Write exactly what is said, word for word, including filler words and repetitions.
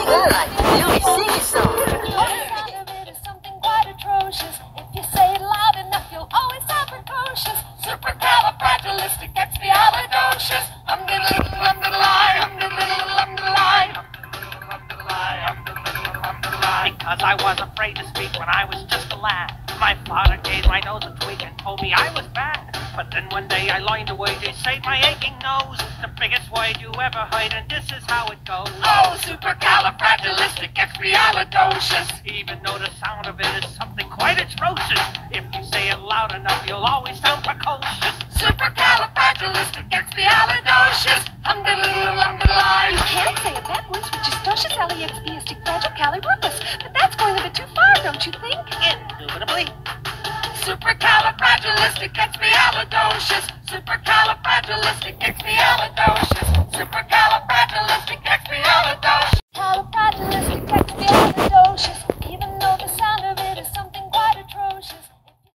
Alright, let me sing a song. If you say it loud enough, you'll always sound precocious. Supercalifragilisticexpialidocious. I'm gonna little, I'm gonna lie, I'm gonna little, I'm gonna lie. Because I was afraid to speak when I was just a lad. My father gave my nose a tweak and told me I was bad. But then one day I learned a way to save my aching nose. The biggest word you ever heard, and this is how it goes. Oh, supercalifragilisticexpialidocious. Even though the sound of it is something quite atrocious, if you say it loud enough, you'll always sound precocious. Supercalifragilisticexpialidocious. I'm gonna little, I'm gonna lie. You can say it backwards, which is docious-alliexpiasticfragile-calibrumpus. But that's going a bit too far, don't you think? Indubitably. Supercalifragilisticexpialidocious. Supercalifragilisticexpialidocious.